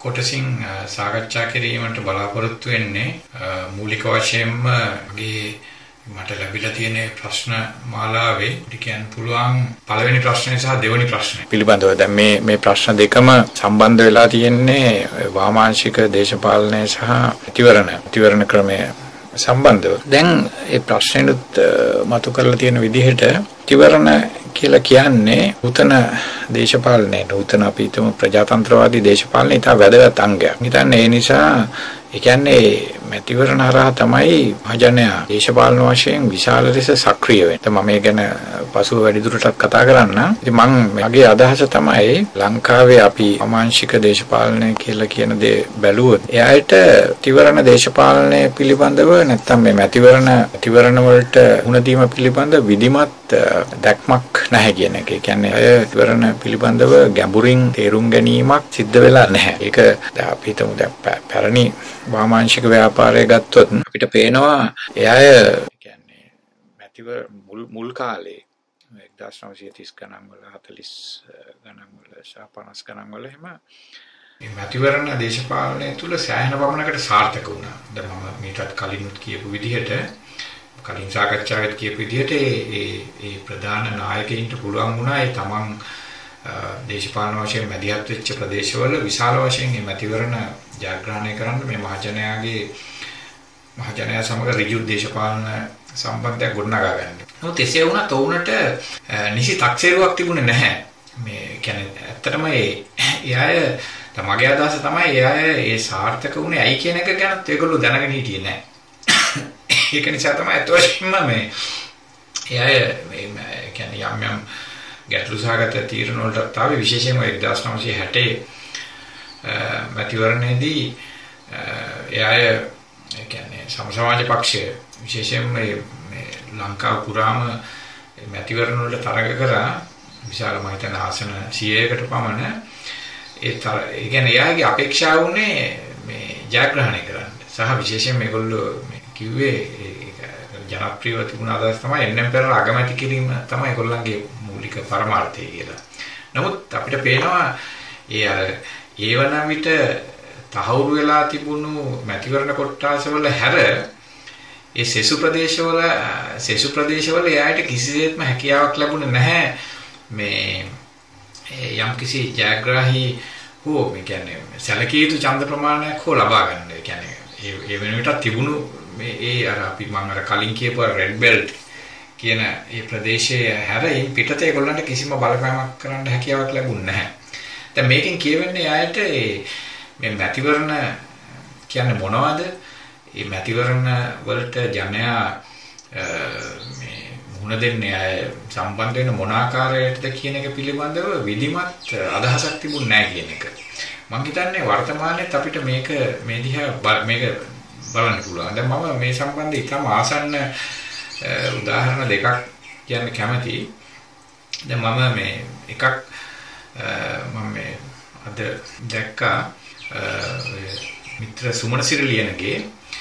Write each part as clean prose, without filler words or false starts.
කොටසින් සාකච්ඡා කිරීමට බලාපොරොත්තු වෙන්නේ මූලික වශයෙන්ම මගේ මට ලැබිලා තියෙන ප්‍රශ්න මාලාවේ කියන්න පුළුවන් පළවෙනි ප්‍රශ්නේ සහ දෙවෙනි ප්‍රශ්නේ පිළිබඳව. දැන් මේ ප්‍රශ්න දෙකම සම්බන්ධ වෙලා තියෙන්නේ වාමාංශික දේශපාලනය සහ ප්‍රතිවරණ ක්‍රමය සම්බන්ධව. දැන් මේ ප්‍රශ්නෙනුත් මතු කරලා තියෙන විදිහට ප්‍රතිවරණ කියලා කියන්නේ නූතන දේශපාලනයේ නූතන අපි හිතමු ප්‍රජාතන්ත්‍රවාදී දේශපාලනයේ ඉතා වැදගත් අංගයක්. හිතන්නේ ඒ නිසා ඒ කියන්නේ මැතිවරණ හරහා තමයි මහජනයා දේශපාලන වශයෙන් විශාල ලෙස සක්‍රිය වෙන්නේ. මම මේ ගැන පසුව වැඩිදුරටත් කතා කරන්න. ඉතින් මගේ අදහස තමයි ලංකාවේ අපි අමාංශික දේශපාලනය කියලා කියන දේ බැලුවොත් එයාට ප්‍රතිවරණ දේශපාලනය පිළිබඳව නැත්නම් මේ මැතිවරණ වලට උණ දීම පිළිබඳ විධිමත් දැක්මක් නැහැ කියන එක. ඒ කියන්නේ ප්‍රතිවරණ පිළිබඳව ගැඹුරින් තේරුම් ගැනීමක් සිද්ධ වෙලා නැහැ. ඒක අපි හිතමු දැන් පැරණි වාමාංශික ව්‍යාපාරය ගත්තොත් අපිට පේනවා එයාය කියන්නේ මැතිවර මුල් කාලේ 1930 ගණන් වල 40 ගණන් වල 50 ගණන් වල එහෙම මේ මැතිවරණ දේශපාලනය තුල සෑහෙන පමණකට සාර්ථක වුණා. දැන් මම මීටත් කලිනුත් කියපු විදිහට කලින් සාකච්ඡාවෙත් කියපු විදිහට ඒ ප්‍රධාන නායකයින්ට පුළුවන් වුණා ඒ තමන් දේශපාලන වශයෙන් මැදිහත් වෙච්ච ප්‍රදේශවල විශාල වශයෙන් මේ මැතිවරණ ජයග්‍රහණය කරන්න මේ මහජනයා සමග ඍජු දේශපාලන සම්බන්ධයක් ගොඩනගා ගන්න. නමුත් එසේ වුණත් ඔවුන්ට නිසි තක්සේරුවක් තිබුණේ නැහැ. මේ කියන්නේ ඇත්තටම මගේ අදහස තමයි ඒ සාර්ථක වුණේ ඇයි කියන එක ගැනත් ඒගොල්ලෝ දැනගෙන හිටියේ නැහැ. ඒක නිසා තමයි අත් වශයෙන්ම මේ කියන්නේ යම් ගැටලු සහගත තීරණ වලට ආවේ විශේෂයෙන්ම 1960 මැතිවරණයේදී කියන්නේ සමාජ පක්ෂය විශේෂයෙන්ම මේ ලංකාව පුරාම මැතිවරණ වලට තරඟ කරා විශාල මම හිතන ආසන 100කට පමණ ඒ කියන්නේ එයාගේ අපේක්ෂාව උනේ මේ ජයග්‍රහණය කරන්න සහ විශේෂයෙන් මේගොල්ලෝ කිව්වේ ජනප්‍රියව තිබුණ අදහස් තමයි එන්නම් පෙරලා අගමැති කිරීම තමයි ඒගොල්ලන්ගේ මූලික පරමාර්ථය කියලා. නමුත් අපිට පේනවා ඒ වන විට තහවුරු වෙලා තිබුණු මැතිවරණ කොට්ටාසවල හැර ඒ සෙසු ප්‍රදේශවල එයාට කිසිසේත්ම හැකියාවක් ලැබුණේ නැහැ මේ යම්කිසි ජයග්‍රාහී හෝ මේ කියන්නේ සැලකිය යුතු ඡන්ද ප්‍රමාණයක් හෝ ලබා ගන්න. ඒ කියන්නේ ඒ වෙන විට තිබුණු මේ අපි මම කලින් කියපු රෙඩ් බෙල්ට් කියන මේ ප්‍රදේශයේ හැරින් පිටත ඒගොල්ලන්ට කිසිම බලපෑමක් කරන්න හැකියාවක් ලැබුණේ නැහැ. දැන් මේකෙන් කියවෙන්නේ ආයත මේ මැතිවරණ කියන්නේ මොනවද? මේ මැතිවරණ වලට ජනයා මේ මුහුණ දෙන්නේ අය සම්බන්ධ වෙන මොන ආකාරයකටද කියන එක පිළිබඳව විධිමත් අදහසක් තිබුණ නැහැ කියන එක. මම හිතන්නේ වර්තමානයේත් අපිට මේ දිහා මේක බලන්න පුළුවන්. දැන් මම මේ සම්බන්ධව ඉතාම ආසන්න උදාහරණ දෙකක් කියන්න කැමතියි. දැන් මම මේ එකක් මම මේ අද දැක්කා මිත්‍ර සුමන සිරිලියනගේ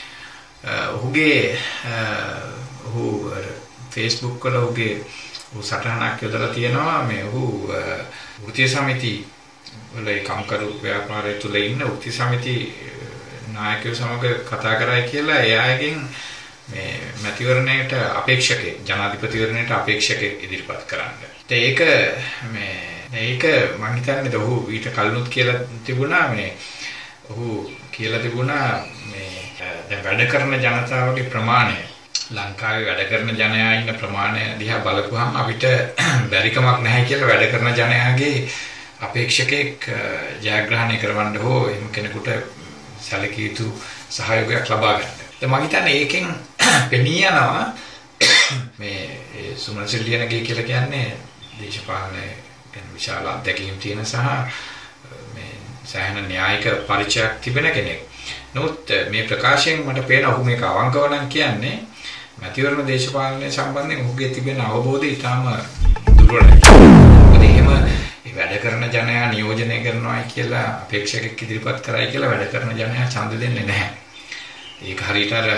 ඔහු Facebook වල ඔහුගේ සටහනක් යොදලා තියෙනවා මේ ඔහු වෘත්තීය සමිති වල කම්කරු ව්‍යාපාරය තුල ඉන්න වෘත්තීය සමිති නායකයෝ සමග කතා කරයි කියලා එයාගෙන් මේ මැතිවරණයට අපේක්ෂකෙක් ජනාධිපතිවරණයට අපේක්ෂකෙක් ඉදිරිපත් කරන්න. ඒක මම හිතන්නේ ඔහු ඊට කලිනුත් කියලා තිබුණා මේ ඔහු කියලා තිබුණා මේ දැන් වැඩ කරන ජනතාවගේ ප්‍රමාණය ලංකාවේ වැඩ කරන ජනයා ඉන්න ප්‍රමාණය දිහා බලපුවහම අපිට බැරිකමක් නැහැ කියලා වැඩ කරන ජනයාගේ අපේක්ෂකෙක් ජයග්‍රහණය කරවන්න හෝ එහෙම කෙනෙකුට සැලකිය යුතු සහයෝගයක් ලබා ගන්න. දැන් මම හිතන්නේ ඒකෙන් පෙනී යනවා මේ සුමන සිරිලියනගේ කියලා කියන්නේ දේශපාලනයේ ගැන විශාල අත්දැකීම් තියෙන සහ මේ සෑහෙන න්‍යායික පරිචයක් තිබෙන කෙනෙක්. නමුත් මේ ප්‍රකාශයෙන් මට පේන ඔහු මේක අවංකව නම් කියන්නේ මැතිවරණ දේශපාලනය සම්බන්ධයෙන් ඔහුගේ තිබෙන අවබෝධය ඉතාම දුර්වලයි. මොකද එහෙම වැඩ කරන ජනයා නියෝජනය කරනවා කියලා අපේක්ෂකෙක් ඉදිරිපත් කරයි කියලා වැඩ කරන ජනයා ඡන්ද දෙන්නේ නැහැ. ඒක හරියට අර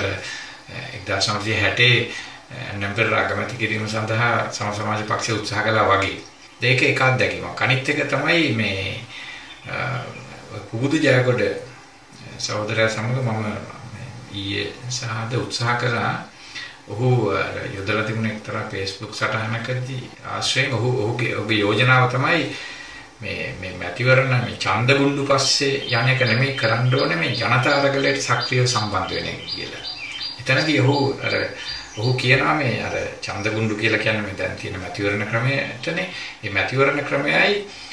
1960 නම්බර අගමැති කිරීම සඳහා සමාජ පක්ෂය උත්සාහ කළා වගේ. ඒක එක අත්දැකීමක්. අනිත් එක තමයි මේ පුබුදු ජයගොඩ සහෝදරයා සමග මම ඊයේ සහද උත්සාහ කරා. ඔහු යොදලා තිබුණ එක්තරා Facebook සටහනකදී ආශ්‍රයෙන් ඔහුගේ යෝජනාව තමයි මේ මැතිවරණ මේ ඡන්ද බුණ්ඩු පස්සේ යන එක නෙමෙයි කරන්න ඕනේ මේ ජනතා අරගලයට සක්‍රියව සම්බන්ධ වෙන එක කියලා. එතනදී ඔහු කියනවා මේ අර ඡන්ද බුණ්ඩු කියලා කියන්නේ මේ දැන් තියෙන මැතිවරණ ක්‍රමයටනේ. මේ මැතිවරණ ක්‍රමයයි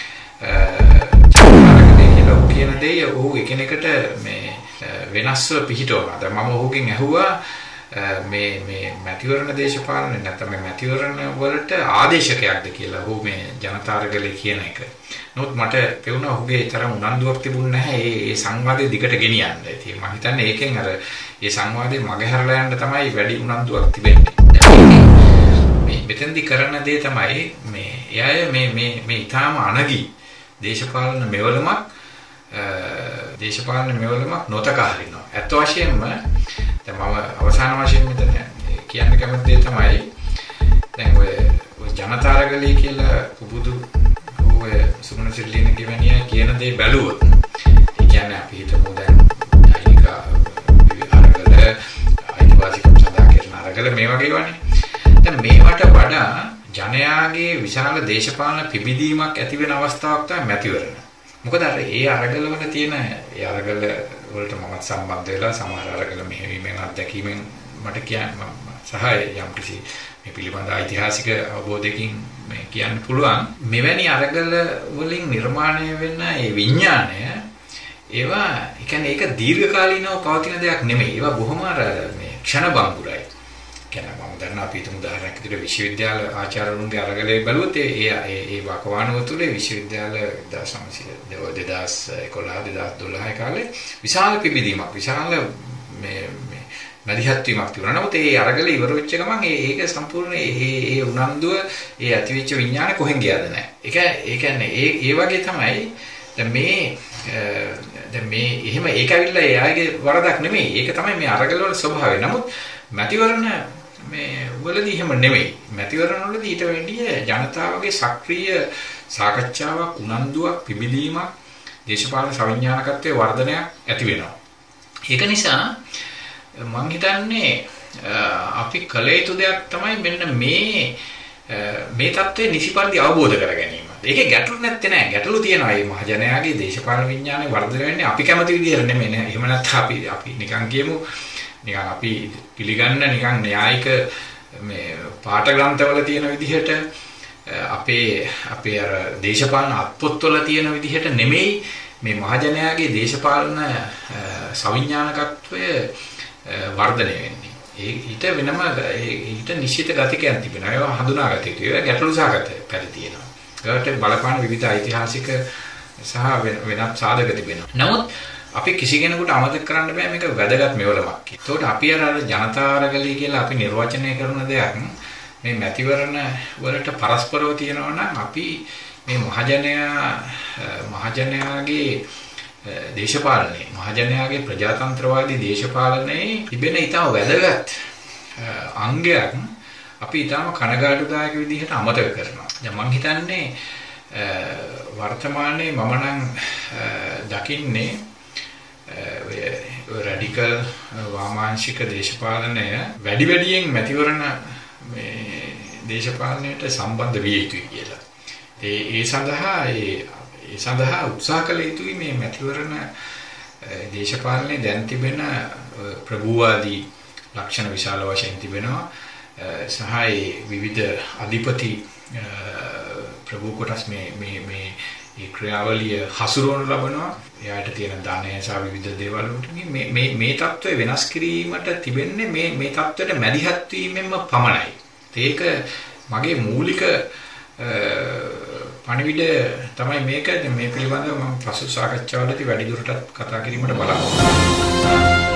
කියලා ඔහු කියන දේ ඔහු එකිනෙකට මේ වෙනස්ව පිහිටවනවා. දැන් මම ඔහුගෙන් ඇහුවා මේ මැතිවරණ දේශපාලන නැත්නම් මේ මැතිවරණ වලට ආදේශකයක්ද කියලා ඔහු මේ ජනතා අරගලේ කියන එක. නමුත් මට පෙවුණා ඔහුගේ තරම් උනන්දුවක් තිබුණ නැහැ මේ සංවාදයේ දිගට ගෙනියන්න. ඉතින් මම හිතන්නේ ඒකෙන් අර මේ සංවාදයේ මගහැරලා යන්න තමයි වැඩි උනන්දුවක් තිබෙන්නේ. මේ මෙතෙන්දි කරන දේ තමයි මේ එයාය මේ ඊටාම අනගි දේශපාලන මෙවලමක් නොතකා හරිනවා. අත් වශයෙන්ම දැන් මම අවසාන වශයෙන් මෙතන කියන්න කැමති දේ තමයි දැන් ඔය ජනතා අරගලේ කියලා පුබුදු ඔය සුමන සිල්ලින කියවනිය කියන දේ බැලුවොත් ඒ කියන්නේ අපි හිතමු දැන් දෛනික අරගල අයිතිවාසිකම් සඳහා කරන අරගල මේ වගේ වනේ. දැන් මේවට වඩා ජනයාගේ විශාල දේශපාලන පිබිදීමක් ඇති වෙන අවස්ථාවක් තමයි මැතිවරණ. මොකද අර ඒ අරගල වල තියෙන ඒ අරගල වලට මමත් සම්බන්ධ වෙලා සමහර අරගල මෙහෙවීමෙන් අත්දැකීමෙන් මට කියන්න සහ යම්කිසි මේ පිළිබඳ ඓතිහාසික අවබෝධයකින් මේ කියන්න පුළුවන්. මෙවැනි අරගල වලින් නිර්මාණය වෙන ඒ විඥාණය ඒවා කියන්නේ ඒක දීර්ඝකාලීනව පවතින දෙයක් නෙමෙයි. ඒවා බොහොම අර මේ ක්ෂණබංගුරයි. කියන්නේ මම දන්නා අපි හිතමු උදාහරණයක් විදිහට විශ්වවිද්‍යාල ආචාර්යවරුන්ගේ අරගලේ බැලුවොත් ඒ වකවානුව තුළ විශ්වවිද්‍යාල 2011 2012 කාලේ විශාල පිබිදීමක් විශාල මේ මැදිහත් වීමක් තිබුණා. නමුත් ඒ අරගල ඉවර වෙච්ච ගමන් ඒක සම්පූර්ණ ඒ උනන්දුව ඒ ඇතිවෙච්ච විඥාන කොහෙන් ගියාද නැහැ. ඒ කියන්නේ ඒ වගේ තමයි දැන් මේ එහෙම ඒක ඇවිල්ලා එයාගේ වරදක් නෙමෙයි. ඒක තමයි මේ අරගල වල ස්වභාවය. නමුත් මැතිවරණ මේ වලදී එහෙම නෙමෙයි. මැතිවරණ වලදී ඊට වැඩිය ජනතාවගේ සක්‍රීය සාකච්ඡාවක්, උනන්දුවක්, පිබිදීමක්, දේශපාලන සවිඥානිකත්වයේ වර්ධනයක් ඇති වෙනවා. ඒක නිසා මම හිතන්නේ අපි කළ යුතු දෙයක් තමයි මෙන්න මේ தත්ත්වය නිසිපරිදි අවබෝධ කර ගැනීම. ඒකේ ගැටලු නැත්තේ නෑ. ගැටලු තියෙනවා. මේ මහජනයාගේ දේශපාලන විඥානය වර්ධනය වෙන්නේ අපි කැමති විදිහට නෙමෙයි නෑ. එහෙම නැත්නම් අපි නිකන් කියමු නිකන් අපි පිළිගන්න නිකන් න්‍යායික මේ පාඨ ග්‍රන්ථවල තියෙන විදිහට අපේ අර දේශපාලන අත්පොත්වල තියෙන විදිහට නෙමෙයි මේ මහජනයාගේ දේශපාලන සවිඥානිකත්වය වර්ධනය වෙන්නේ. ඊට වෙනම ඊට නිශ්චිත ගතිකයන් තිබෙනවා. ඒවා හඳුනාගත යුතුයි. ඒවා ගැටලු සහගත පැති තියෙනවා. ඒකට බලපාන විවිධ ඓතිහාසික සහ වෙනත් සාධක තිබෙනවා. නමුත් අපි කිසි කෙනෙකුට අමතක කරන්න බෑ මේක වැදගත් මෙවලමක්. ඒකට අපි අර ජනතා අරගලී කියලා අපි නිර්වචනය කරන දෙයක් මේ මැතිවරණ වලට පරස්පරව තියෙනවා නම් අපි මේ මහජනයාගේ දේශපාලනයේ මහජනයාගේ ප්‍රජාතන්ත්‍රවාදී දේශපාලනයේ තිබෙන ඊටම වැදගත් අංගයක් අපි ඊටම කනගාටුදායක විදිහට අමතක කරනවා. දැන් මම හිතන්නේ වර්තමානයේ මම නම් දකින්නේ රැඩිකල් වාමාංශික දේශපාලනය වැඩියෙන් මැතිවරණ මේ දේශපාලනයට සම්බන්ධ විය යුතුයි කියලා. ඒ සඳහා උත්සාහ කළ යුතුයි මේ මැතිවරණ දේශපාලනයේ දැන් තිබෙන ප්‍රභූවාදී ලක්ෂණ විශාල වශයෙන් තිබෙනවා. සහ විවිධ අධිපති ප්‍රභූ කොටස් මේ ක්‍රියාවලිය හසුරුවනු ලබනවා. එයාට තියෙන ධනය සහ විවිධ දේවල් වලට මේ தত্ত্বය වෙනස් කිරීමට තිබෙන්නේ මේ தত্ত্বයට මැදිහත් වීමෙන්ම පමණයි. ඒක මගේ මූලික පණිවිඩය තමයි මේක. මේ පිළිබඳව මම පසු සාකච්ඡාවලදී වැඩි දුරටත් කතා කිරීමට බලාපොරොත්තු වෙනවා.